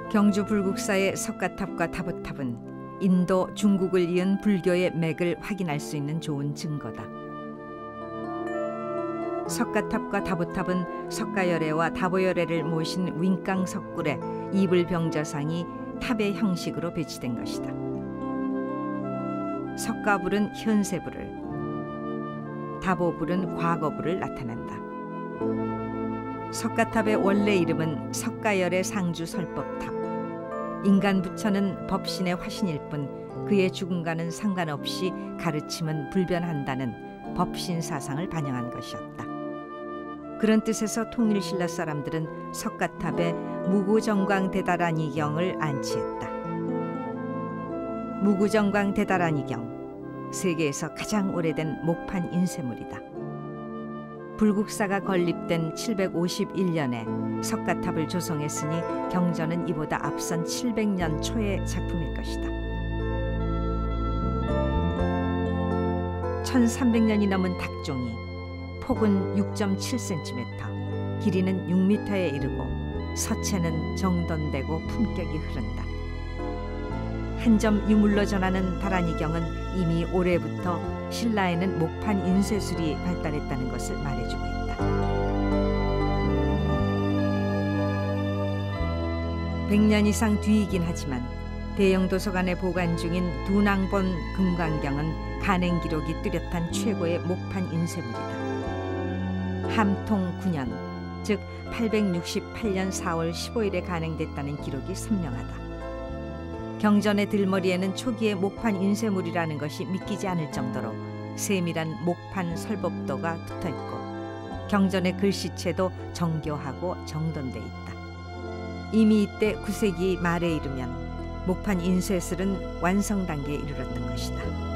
경주 불국사의 석가탑과 다보탑은 인도, 중국을 이은 불교의 맥을 확인할 수 있는 좋은 증거다. 석가탑과 다보탑은 석가열애와 다보열애를 모신 윙강 석굴에 이불병자상이 탑의 형식으로 배치된 것이다. 석가불은 현세불을, 다보불은 과거불을 나타낸다. 석가탑의 원래 이름은 석가열애 상주 설법탑. 인간 부처는 법신의 화신일 뿐 그의 죽음과는 상관없이 가르침은 불변한다는 법신 사상을 반영한 것이었다. 그런 뜻에서 통일신라 사람들은 석가탑에 무구정광대다라니경을 안치했다. 무구정광대다라니경, 세계에서 가장 오래된 목판 인쇄물이다. 불국사가 건립된 751년에 석가탑을 조성했으니 경전은 이보다 앞선 700년 초의 작품일 것이다. 1300년이 넘은 닭종이 폭은 6.7cm, 길이는 6m에 이르고 서체는 정돈되고 품격이 흐른다. 한 점 유물로 전하는 다라니경은 이미 올해부터 신라에는 목판 인쇄술이 발달했다는 것을 말해주고 있다. 100년 이상 뒤이긴 하지만 대형 도서관에 보관 중인 두낭본 금강경은 간행 기록이 뚜렷한 최고의 목판 인쇄물이다. 함통 9년, 즉 868년 4월 15일에 간행됐다는 기록이 선명하다. 경전의 들머리에는 초기의 목판 인쇄물이라는 것이 믿기지 않을 정도로 세밀한 목판 설법도가 붙어있고 경전의 글씨체도 정교하고 정돈돼 있다. 이미 이때 9세기 말에 이르면 목판 인쇄술은 완성 단계에 이르렀던 것이다.